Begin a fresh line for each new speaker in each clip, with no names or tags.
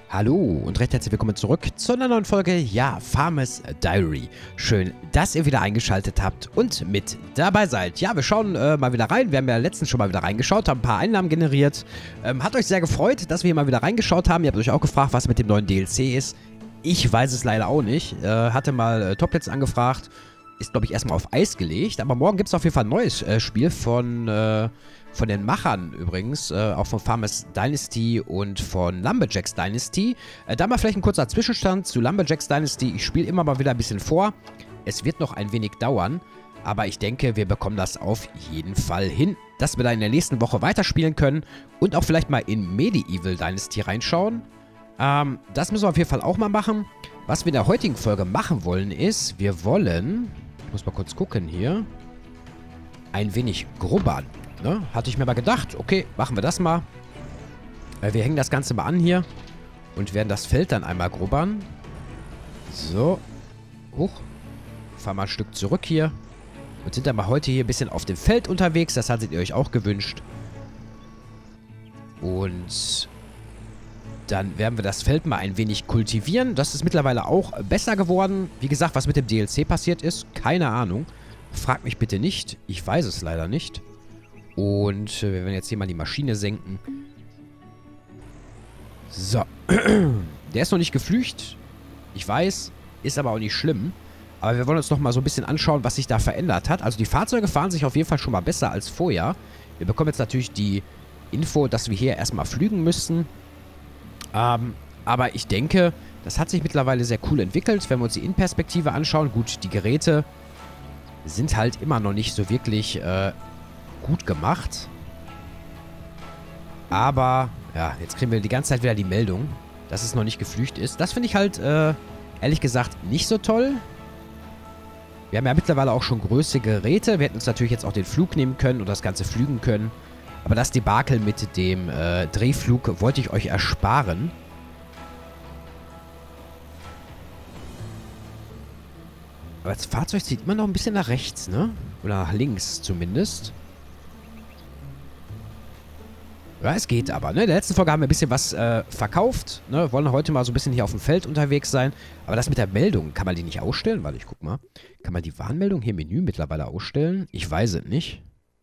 Hallo und recht herzlich willkommen zurück zu einer neuen Folge, ja, Farmers Diary. Schön, dass ihr wieder eingeschaltet habt und mit dabei seid. Ja, wir schauen mal wieder rein. Wir haben ja letztens schon mal wieder reingeschaut, haben ein paar Einnahmen generiert. Hat euch sehr gefreut, dass wir hier mal wieder reingeschaut haben. Ihr habt euch auch gefragt, was mit dem neuen DLC ist. Ich weiß es leider auch nicht. Hatte mal Toplets angefragt. Ist, glaube ich, erstmal auf Eis gelegt. Aber morgen gibt es auf jeden Fall ein neues Spiel von den Machern übrigens. Auch von Farmers Dynasty und von Lumberjacks Dynasty. Da mal vielleicht ein kurzer Zwischenstand zu Lumberjacks Dynasty. Ich spiele immer mal wieder ein bisschen vor. Es wird noch ein wenig dauern. Aber ich denke, wir bekommen das auf jeden Fall hin, dass wir da in der nächsten Woche weiterspielen können. Und auch vielleicht mal in Medieval Dynasty reinschauen. Das müssen wir auf jeden Fall auch mal machen. Was wir in der heutigen Folge machen wollen ist, wir wollen... Ich muss mal kurz gucken hier. Ein wenig grubbern. Ne? Hatte ich mir mal gedacht. Okay, machen wir das mal. Wir hängen das Ganze mal an hier. Und werden das Feld dann einmal grubbern. So. Huch. Fahren mal ein Stück zurück hier. Und sind dann mal heute hier ein bisschen auf dem Feld unterwegs. Das hattet ihr euch auch gewünscht. Und... dann werden wir das Feld mal ein wenig kultivieren. Das ist mittlerweile auch besser geworden. Wie gesagt, was mit dem DLC passiert ist, keine Ahnung. Fragt mich bitte nicht. Ich weiß es leider nicht. Und wir werden jetzt hier mal die Maschine senken. So. Der ist noch nicht geflücht. Ich weiß. Ist aber auch nicht schlimm. Aber wir wollen uns noch mal so ein bisschen anschauen, was sich da verändert hat. Also die Fahrzeuge fahren sich auf jeden Fall schon mal besser als vorher. Wir bekommen jetzt natürlich die Info, dass wir hier erstmal flügen müssen. Aber ich denke, das hat sich mittlerweile sehr cool entwickelt, wenn wir uns die Innenperspektive anschauen. Gut, die Geräte sind halt immer noch nicht so wirklich gut gemacht. Aber, ja, jetzt kriegen wir die ganze Zeit wieder die Meldung, dass es noch nicht geflücht ist. Das finde ich halt, ehrlich gesagt, nicht so toll. Wir haben ja mittlerweile auch schon größere Geräte. Wir hätten uns natürlich jetzt auch den Flug nehmen können und das Ganze flügen können. Aber das Debakel mit dem Drehflug wollte ich euch ersparen. Aber das Fahrzeug zieht immer noch ein bisschen nach rechts, ne? Oder nach links zumindest. Ja, es geht aber, ne? In der letzten Folge haben wir ein bisschen was verkauft, ne? Wollen heute mal so ein bisschen hier auf dem Feld unterwegs sein. Aber das mit der Meldung, kann man die nicht ausstellen? Warte, ich guck mal. Kann man die Warnmeldung hier im Menü mittlerweile ausstellen? Ich weiß es nicht.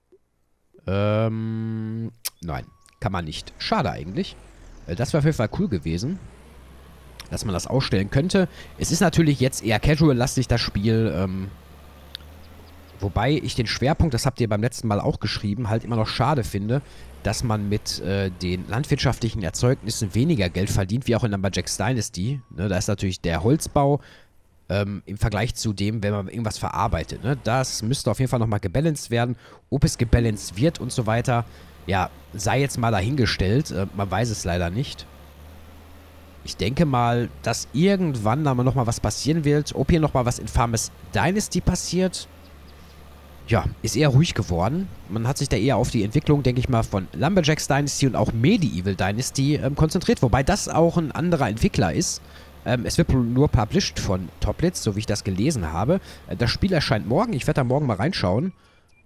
Nein, kann man nicht. Schade eigentlich. Das wäre auf jeden Fall cool gewesen, dass man das ausstellen könnte. Es ist natürlich jetzt eher casual-lastig, das Spiel. Wobei ich den Schwerpunkt, das habt ihr beim letzten Mal auch geschrieben, halt immer noch schade finde, dass man mit den landwirtschaftlichen Erzeugnissen weniger Geld verdient, wie auch in Lumberjacks Dynasty. Ne, da ist natürlich der Holzbau im Vergleich zu dem, wenn man irgendwas verarbeitet. Ne? Das müsste auf jeden Fall nochmal gebalanced werden. Ob es gebalanced wird und so weiter, ja, sei jetzt mal dahingestellt. Man weiß es leider nicht. Ich denke mal, dass irgendwann da mal nochmal was passieren wird. Ob hier nochmal was in Farmers Dynasty passiert, ja, ist eher ruhig geworden. Man hat sich da eher auf die Entwicklung, denke ich mal, von Lumberjacks Dynasty und auch Medieval Dynasty konzentriert. Wobei das auch ein anderer Entwickler ist. Es wird nur published von Toplets, so wie ich das gelesen habe. Das Spiel erscheint morgen. Ich werde da morgen mal reinschauen.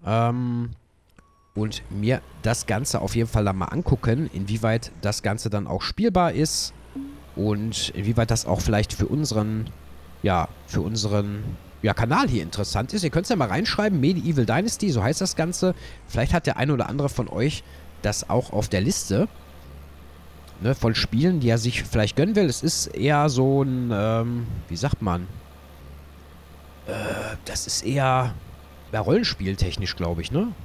Und mir das Ganze auf jeden Fall dann mal angucken, inwieweit das Ganze dann auch spielbar ist. Und inwieweit das auch vielleicht für unseren Kanal hier interessant ist. Ihr könnt es ja mal reinschreiben. Medieval Dynasty, so heißt das Ganze. Vielleicht hat der eine oder andere von euch das auch auf der Liste. Ne, von Spielen, die er sich vielleicht gönnen will. Es ist eher so ein, wie sagt man? Das ist eher Rollenspieltechnisch, glaube ich, ne?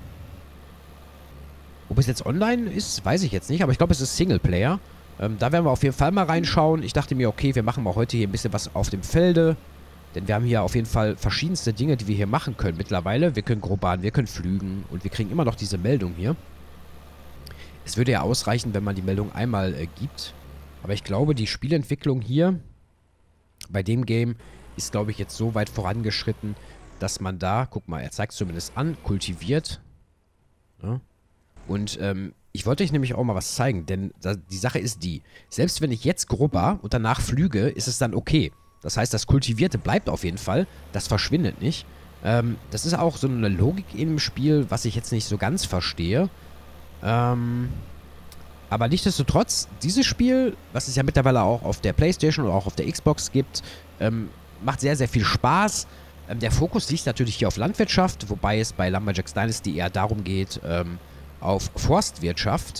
Ob es jetzt online ist, weiß ich jetzt nicht, aber ich glaube, es ist Singleplayer. Da werden wir auf jeden Fall mal reinschauen. Ich dachte mir, okay, wir machen mal heute hier ein bisschen was auf dem Felde. Denn wir haben hier auf jeden Fall verschiedenste Dinge, die wir hier machen können mittlerweile. Wir können grubbern, wir können flügen und wir kriegen immer noch diese Meldung hier. Es würde ja ausreichen, wenn man die Meldung einmal gibt. Aber ich glaube, die Spielentwicklung hier bei dem Game ist, glaube ich, jetzt so weit vorangeschritten, dass man da, guck mal, er zeigt es zumindest an, kultiviert. Ja. Und ich wollte euch nämlich auch mal was zeigen, denn die Sache ist die, selbst wenn ich jetzt grubber und danach flüge, ist es dann okay. Das heißt, das Kultivierte bleibt auf jeden Fall, das verschwindet nicht. Das ist auch so eine Logik im Spiel, was ich jetzt nicht so ganz verstehe. Aber nichtsdestotrotz, dieses Spiel, was es ja mittlerweile auch auf der PlayStation oder auch auf der Xbox gibt, macht sehr, sehr viel Spaß. Der Fokus liegt natürlich hier auf Landwirtschaft, wobei es bei Lumberjacks Dynasty eher darum geht, auf Forstwirtschaft.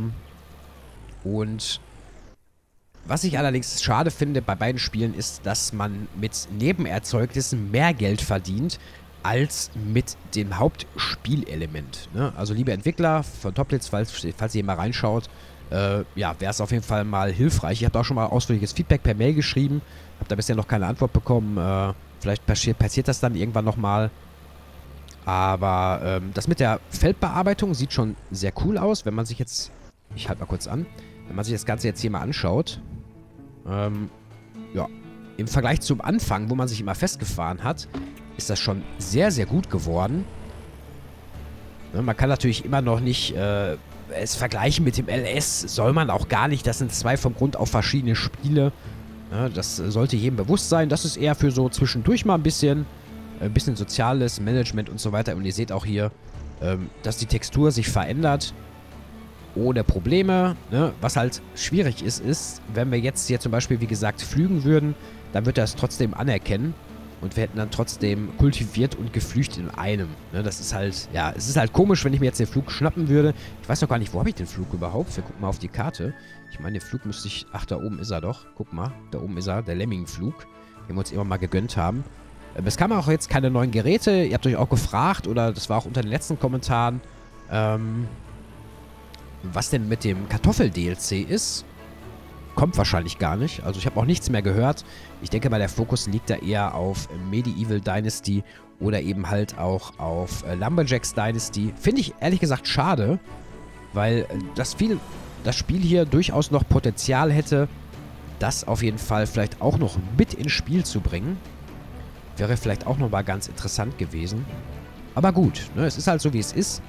Und was ich allerdings schade finde bei beiden Spielen ist, dass man mit Nebenerzeugnissen mehr Geld verdient, als mit dem Hauptspielelement. Ne? Also liebe Entwickler von Toplitz, falls ihr mal reinschaut, ja, wäre es auf jeden Fall mal hilfreich. Ich habe auch schon mal ausführliches Feedback per Mail geschrieben, habe da bisher noch keine Antwort bekommen. Vielleicht passiert das dann irgendwann nochmal. Aber das mit der Feldbearbeitung sieht schon sehr cool aus, wenn man sich jetzt, ich halte mal kurz an, wenn man sich das Ganze jetzt hier mal anschaut. Ja, im Vergleich zum Anfang, wo man sich immer festgefahren hat, ist das schon sehr, sehr gut geworden. Ne, man kann natürlich immer noch nicht es vergleichen mit dem LS, soll man auch gar nicht. Das sind zwei vom Grund auf verschiedene Spiele. Ne, das sollte jedem bewusst sein. Das ist eher für so zwischendurch mal ein bisschen soziales Management und so weiter. Und ihr seht auch hier, dass die Textur sich verändert. Ohne Probleme. Ne? Was halt schwierig ist, wenn wir jetzt hier zum Beispiel, wie gesagt, flügen würden, dann wird er es trotzdem anerkennen. Und wir hätten dann trotzdem kultiviert und geflücht in einem. Ne, das ist halt, ja, es ist halt komisch, wenn ich mir jetzt den Flug schnappen würde. Ich weiß noch gar nicht, wo habe ich den Flug überhaupt? Wir gucken mal auf die Karte. Ich meine, den Flug müsste ich, ach, da oben ist er doch. Guck mal, da oben ist er, der Lemming-Flug, den wir uns immer mal gegönnt haben. Es kamen auch jetzt keine neuen Geräte. Ihr habt euch auch gefragt, oder das war auch unter den letzten Kommentaren, was denn mit dem Kartoffel-DLC ist. Kommt wahrscheinlich gar nicht. Also ich habe auch nichts mehr gehört. Ich denke mal, der Fokus liegt da eher auf Medieval Dynasty oder eben halt auch auf Lumberjacks Dynasty. Finde ich ehrlich gesagt schade, weil das Spiel hier durchaus noch Potenzial hätte, das auf jeden Fall vielleicht auch noch mit ins Spiel zu bringen. Wäre vielleicht auch nochmal ganz interessant gewesen. Aber gut, ne, es ist halt so, wie es ist.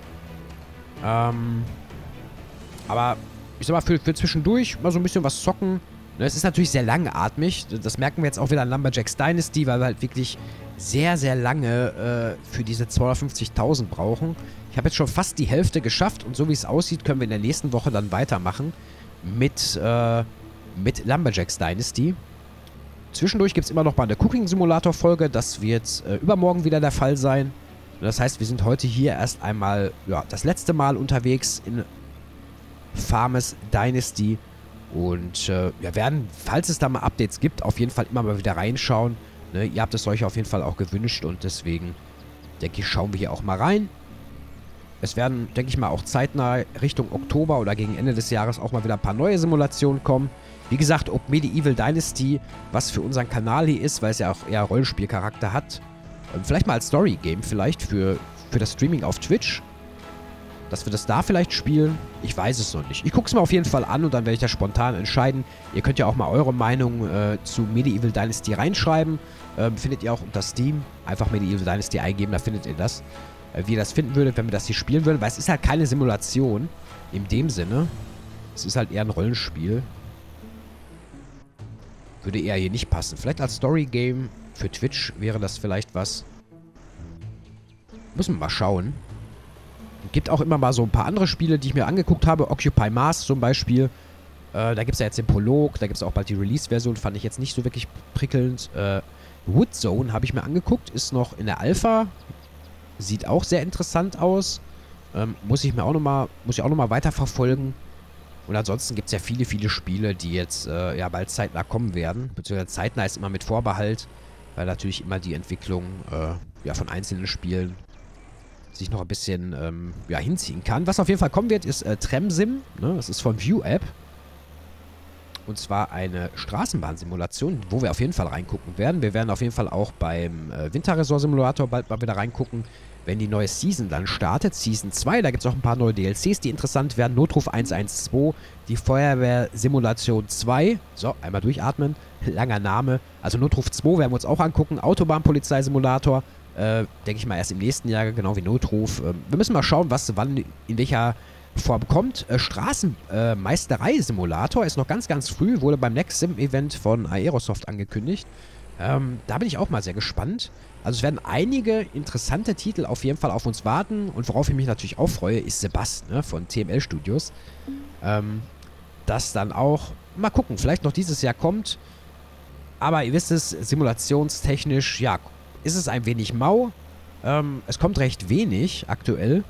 Aber ich sag mal, für zwischendurch mal so ein bisschen was zocken. Es ist natürlich sehr langatmig. Das merken wir jetzt auch wieder an Lumberjacks Dynasty, weil wir halt wirklich sehr, sehr lange für diese 250.000 brauchen. Ich habe jetzt schon fast die Hälfte geschafft und so wie es aussieht, können wir in der nächsten Woche dann weitermachen mit Lumberjacks Dynasty. Zwischendurch gibt es immer noch mal eine Cooking-Simulator-Folge. Das wird übermorgen wieder der Fall sein. Das heißt, wir sind heute hier erst einmal, ja, das letzte Mal unterwegs in Farmers Dynasty und wir werden, falls es da mal Updates gibt, auf jeden Fall immer mal wieder reinschauen. Ne? Ihr habt es euch auf jeden Fall auch gewünscht und deswegen, denke ich, schauen wir hier auch mal rein. Es werden, denke ich mal, auch zeitnah Richtung Oktober oder gegen Ende des Jahres auch mal wieder ein paar neue Simulationen kommen. Wie gesagt, ob Medieval Dynasty, was für unseren Kanal hier ist, weil es ja auch eher Rollenspielcharakter hat, vielleicht mal als Story-Game vielleicht für das Streaming auf Twitch. Dass wir das da vielleicht spielen, ich weiß es noch nicht. Ich gucke es mir auf jeden Fall an und dann werde ich das spontan entscheiden. Ihr könnt ja auch mal eure Meinung zu Medieval Dynasty reinschreiben. Findet ihr auch unter Steam. Einfach Medieval Dynasty eingeben, da findet ihr das. Wie ihr das finden würdet, wenn wir das hier spielen würden. Weil es ist halt keine Simulation in dem Sinne. Es ist halt eher ein Rollenspiel. Würde eher hier nicht passen. Vielleicht als Story-Game für Twitch wäre das vielleicht was. Müssen wir mal schauen. Gibt auch immer mal so ein paar andere Spiele, die ich mir angeguckt habe. Occupy Mars zum Beispiel. Da gibt es ja jetzt den Prolog. Da gibt es auch bald die Release-Version. Fand ich jetzt nicht so wirklich prickelnd. Woodzone habe ich mir angeguckt. Ist noch in der Alpha. Sieht auch sehr interessant aus. Muss ich auch noch mal weiterverfolgen. Und ansonsten gibt es ja viele, viele Spiele, die jetzt ja bald zeitnah kommen werden. Beziehungsweise zeitnah ist immer mit Vorbehalt. Weil natürlich immer die Entwicklung ja, von einzelnen Spielen sich noch ein bisschen ja, hinziehen kann. Was auf jeden Fall kommen wird, ist Tramsim. Ne? Das ist von View App. Und zwar eine Straßenbahnsimulation, wo wir auf jeden Fall reingucken werden. Wir werden auf jeden Fall auch beim Winterresort-Simulator bald mal wieder reingucken, wenn die neue Season dann startet. Season 2, da gibt es auch ein paar neue DLCs, die interessant werden. Notruf 112, die Feuerwehr-Simulation 2. So, einmal durchatmen. Langer Name. Also Notruf 2 werden wir uns auch angucken. Autobahnpolizeisimulator. Denke ich mal erst im nächsten Jahr, genau wie Notruf. Wir müssen mal schauen, was wann in welcher Form kommt. Straßenmeisterei-Simulator ist noch ganz, ganz früh. Wurde beim Next Sim-Event von Aerosoft angekündigt. Da bin ich auch mal sehr gespannt. Also es werden einige interessante Titel auf jeden Fall auf uns warten. Und worauf ich mich natürlich auch freue, ist Sebast, ne, von TML Studios. Das dann auch, mal gucken, vielleicht noch dieses Jahr kommt. Aber ihr wisst es, simulationstechnisch, ja, ist es ein wenig mau. Es kommt recht wenig aktuell.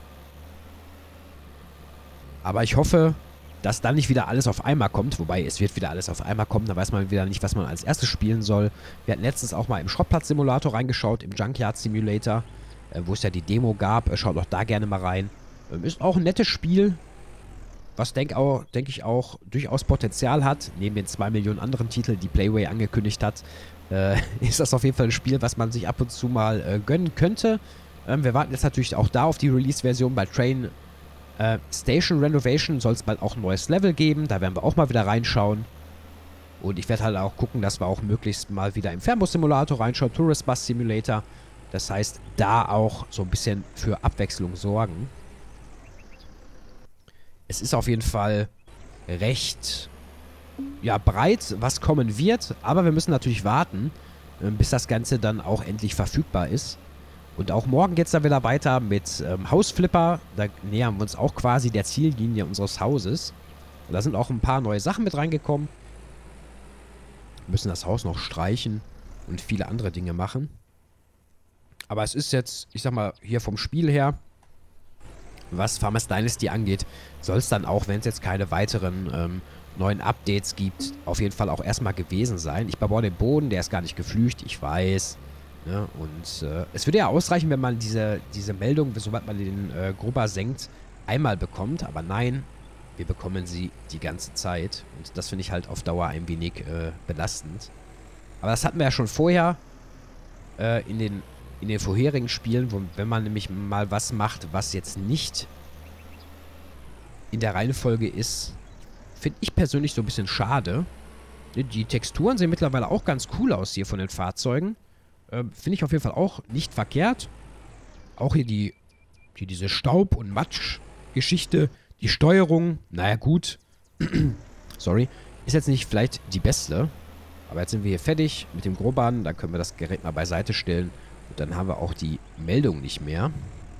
Aber ich hoffe, dass dann nicht wieder alles auf einmal kommt. Wobei, es wird wieder alles auf einmal kommen. Da weiß man wieder nicht, was man als erstes spielen soll. Wir hatten letztens auch mal im Schrottplatz-Simulator reingeschaut, im Junkyard Simulator, wo es ja die Demo gab. Schaut auch da gerne mal rein. Ist auch ein nettes Spiel, was denke ich auch durchaus Potenzial hat. Neben den 2 Millionen anderen Titeln, die Playway angekündigt hat, ist das auf jeden Fall ein Spiel, was man sich ab und zu mal gönnen könnte. Wir warten jetzt natürlich auch da auf die Release-Version. Bei Train Station Renovation soll es bald auch ein neues Level geben. Da werden wir auch mal wieder reinschauen. Und ich werde halt auch gucken, dass wir auch möglichst mal wieder im Fernbus-Simulator reinschauen. Tourist Bus Simulator. Das heißt, da auch so ein bisschen für Abwechslung sorgen. Es ist auf jeden Fall recht, ja, breit, was kommen wird. Aber wir müssen natürlich warten, bis das Ganze dann auch endlich verfügbar ist. Und auch morgen geht es dann wieder weiter mit Hausflipper. Da nähern wir uns auch quasi der Ziellinie unseres Hauses. Und da sind auch ein paar neue Sachen mit reingekommen. Wir müssen das Haus noch streichen und viele andere Dinge machen. Aber es ist jetzt, ich sag mal, hier vom Spiel her, was Farmers Dynasty angeht, soll es dann auch, wenn es jetzt keine weiteren neuen Updates gibt, auf jeden Fall auch erstmal gewesen sein. Ich baue den Boden, der ist gar nicht geflücht, ich weiß. Ja, und es würde ja ausreichen, wenn man diese Meldung, sobald man den Grubber senkt, einmal bekommt. Aber nein, wir bekommen sie die ganze Zeit. Und das finde ich halt auf Dauer ein wenig belastend. Aber das hatten wir ja schon vorher in den vorherigen Spielen, wenn man nämlich mal was macht, was jetzt nicht in der Reihenfolge ist, finde ich persönlich so ein bisschen schade. Die Texturen sehen mittlerweile auch ganz cool aus hier von den Fahrzeugen. Finde ich auf jeden Fall auch nicht verkehrt. Auch hier diese Staub- und Matsch-Geschichte. Die Steuerung, naja gut. Sorry. Ist jetzt nicht vielleicht die beste. Aber jetzt sind wir hier fertig mit dem Grobahn. Dann können wir das Gerät mal beiseite stellen. Und dann haben wir auch die Meldung nicht mehr.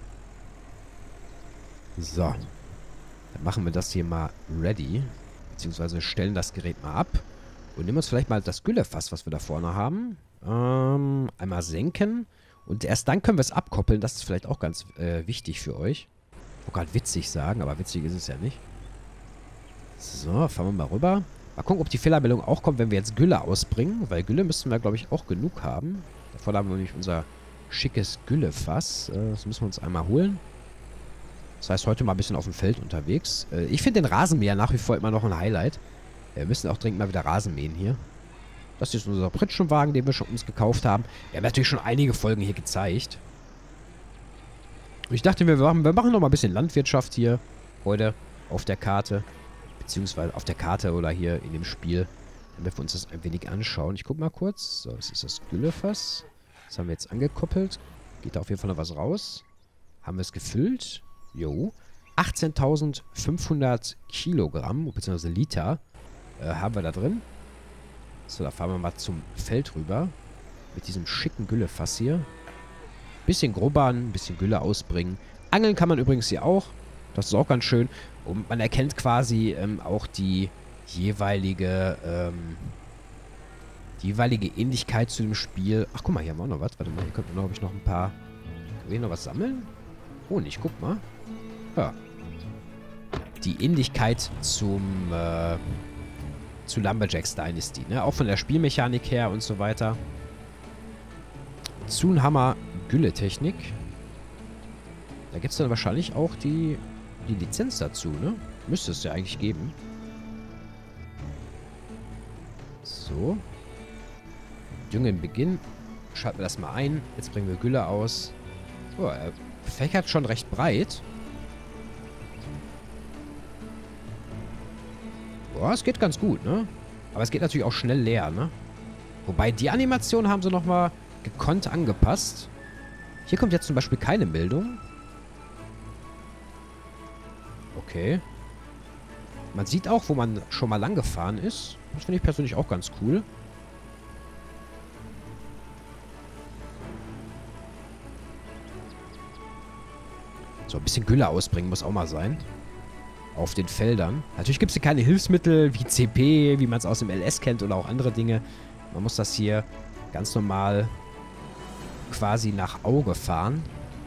So. Dann machen wir das hier mal ready. Beziehungsweise stellen das Gerät mal ab. Und nehmen uns vielleicht mal das Güllefass, was wir da vorne haben. Einmal senken. Und erst dann können wir es abkoppeln. Das ist vielleicht auch ganz wichtig für euch. Ich wollte gerade witzig sagen, aber witzig ist es ja nicht. So, fahren wir mal rüber. Mal gucken, ob die Fehlermeldung auch kommt, wenn wir jetzt Gülle ausbringen. Weil Gülle müssten wir, glaube ich, auch genug haben. Davor haben wir nämlich unser schickes Güllefass. Das müssen wir uns einmal holen. Das heißt, heute mal ein bisschen auf dem Feld unterwegs. Ich finde den Rasenmäher nach wie vor immer noch ein Highlight. Wir müssen auch dringend mal wieder Rasen mähen hier. Das ist unser Pritschenwagen, den wir schon uns gekauft haben. Wir haben natürlich schon einige Folgen hier gezeigt. Und ich dachte, wir machen noch mal ein bisschen Landwirtschaft hier heute auf der Karte. Beziehungsweise auf der Karte oder hier in dem Spiel. Damit wir uns das ein wenig anschauen. Ich gucke mal kurz. So, das ist das Güllefass. Das haben wir jetzt angekoppelt. Geht da auf jeden Fall noch was raus. Haben wir es gefüllt? Jo. 18.500 Kilogramm, beziehungsweise Liter, haben wir da drin. So, da fahren wir mal zum Feld rüber. Mit diesem schicken Güllefass hier. Bisschen Grobahn, bisschen Gülle ausbringen. Angeln kann man übrigens hier auch. Das ist auch ganz schön. Und man erkennt quasi auch die jeweilige Ähnlichkeit zu dem Spiel. Ach, guck mal, hier haben wir auch noch was. Warte mal, hier könnten wir, glaube ich, noch ein paar... Können wir hier noch was sammeln? Honig, guck mal. Ja. Die Ähnlichkeit zu Lumberjacks Dynasty, ne? Auch von der Spielmechanik her und so weiter. Zunhammer Gülletechnik. Da gibt es dann wahrscheinlich auch die Lizenz dazu, ne? Müsste es ja eigentlich geben. So. Düngen Beginn. Schalten wir das mal ein. Jetzt bringen wir Gülle aus. Oh, er fächert schon recht breit. Boah, es geht ganz gut, ne? Aber es geht natürlich auch schnell leer, ne? Wobei, die Animation haben sie nochmal gekonnt angepasst. Hier kommt jetzt zum Beispiel keine Meldung. Okay. Man sieht auch, wo man schon mal lang gefahren ist. Das finde ich persönlich auch ganz cool. So, ein bisschen Gülle ausbringen muss auch mal sein. auf den Feldern. Natürlich gibt es hier keine Hilfsmittel wie CP, wie man es aus dem LS kennt oder auch andere Dinge. Man muss das hier ganz normal quasi nach Auge fahren.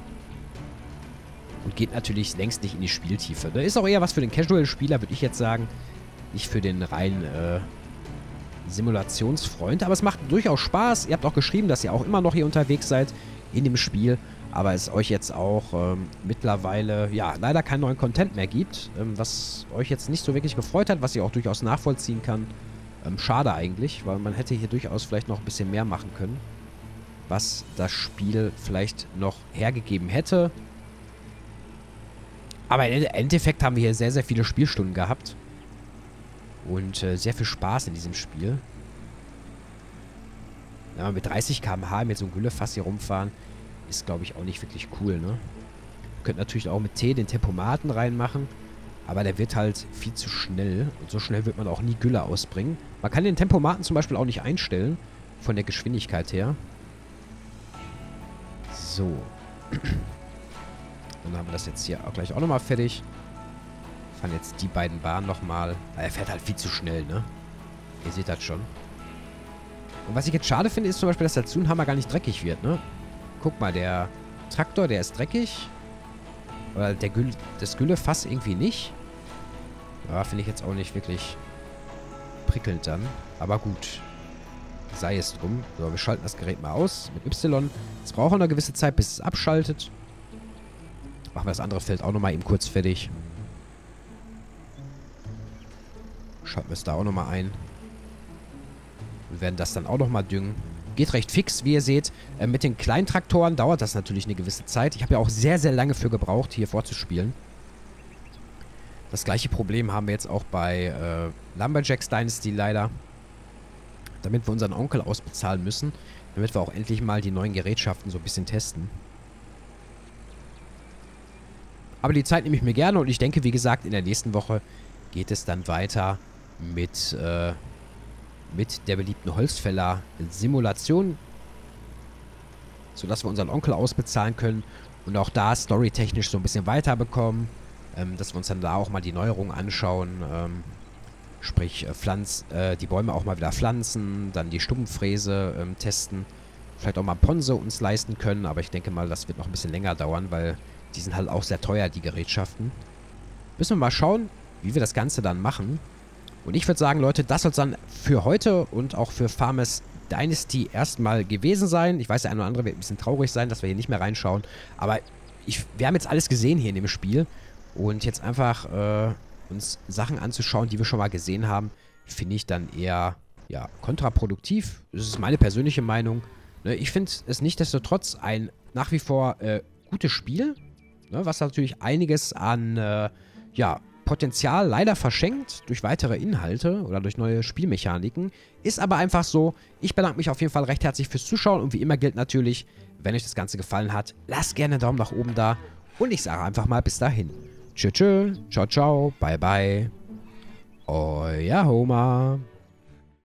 Und geht natürlich längst nicht in die Spieltiefe. Da ist auch eher was für den Casual-Spieler, würde ich jetzt sagen. Nicht für den reinen Simulationsfreund. Aber es macht durchaus Spaß. Ihr habt auch geschrieben, dass ihr auch immer noch hier unterwegs seid in dem Spiel. Aber es euch jetzt auch mittlerweile, ja, leider keinen neuen Content mehr gibt. Was euch jetzt nicht so wirklich gefreut hat, was ich auch durchaus nachvollziehen kann. Schade eigentlich, weil man hätte hier durchaus vielleicht noch ein bisschen mehr machen können. Was das Spiel vielleicht noch hergegeben hätte. Aber im Endeffekt haben wir hier sehr, sehr viele Spielstunden gehabt. Und sehr viel Spaß in diesem Spiel. Ja, mit 30 km/h mit so einem Güllefass hier rumfahren, ist, glaube ich, auch nicht wirklich cool, ne? Könnt natürlich auch mit T den Tempomaten reinmachen. Aber der wird halt viel zu schnell. Und so schnell wird man auch nie Gülle ausbringen. Man kann den Tempomaten zum Beispiel auch nicht einstellen. Von der Geschwindigkeit her. So. Dann haben wir das jetzt hier auch gleich auch nochmal fertig. Fahren jetzt die beiden Bahnen nochmal. Er fährt halt viel zu schnell, ne? Ihr seht das schon. Und was ich jetzt schade finde, ist zum Beispiel, dass der Zunhammer gar nicht dreckig wird, ne? Guck mal, der Traktor, der ist dreckig. Oder das Güllefass irgendwie nicht. Ja, finde ich jetzt auch nicht wirklich prickelnd dann. Aber gut. Sei es drum. So, wir schalten das Gerät mal aus mit Y. Es braucht eine gewisse Zeit, bis es abschaltet. Machen wir das andere Feld auch nochmal eben kurz fertig. Schalten wir es da auch nochmal ein. Wir werden das dann auch nochmal düngen. Geht recht fix, wie ihr seht. Mit den kleinen Traktoren dauert das natürlich eine gewisse Zeit. Ich habe ja auch sehr, sehr lange für gebraucht, hier vorzuspielen. Das gleiche Problem haben wir jetzt auch bei Lumberjacks Dynasty leider. Damit wir unseren Onkel ausbezahlen müssen. Damit wir auch endlich mal die neuen Gerätschaften so ein bisschen testen. Aber die Zeit nehme ich mir gerne und ich denke, wie gesagt, in der nächsten Woche geht es dann weiter mit der beliebten Holzfäller-Simulation, sodass wir unseren Onkel ausbezahlen können und auch da storytechnisch so ein bisschen weiterbekommen, dass wir uns dann da auch mal die Neuerungen anschauen, sprich die Bäume auch mal wieder pflanzen, dann die Stumpffräse testen, vielleicht auch mal Ponse uns leisten können, aber ich denke mal, das wird noch ein bisschen länger dauern, weil die sind halt auch sehr teuer, die Gerätschaften. Müssen wir mal schauen, wie wir das Ganze dann machen. Und ich würde sagen, Leute, das soll es dann für heute und auch für Farmers Dynasty erstmal gewesen sein. Ich weiß, der eine oder andere wird ein bisschen traurig sein, dass wir hier nicht mehr reinschauen. Aber wir haben jetzt alles gesehen hier in dem Spiel. Und jetzt einfach uns Sachen anzuschauen, die wir schon mal gesehen haben, finde ich dann eher, ja, kontraproduktiv. Das ist meine persönliche Meinung. Ne, ich finde es nichtsdestotrotz ein nach wie vor gutes Spiel. Ne, was natürlich einiges an, ja, Potenzial leider verschenkt durch weitere Inhalte oder durch neue Spielmechaniken. Ist aber einfach so. Ich bedanke mich auf jeden Fall recht herzlich fürs Zuschauen und wie immer gilt natürlich, wenn euch das Ganze gefallen hat, lasst gerne einen Daumen nach oben da und ich sage einfach mal bis dahin. Tschö, tschö, ciao, ciao, bye, bye. Euer Homer.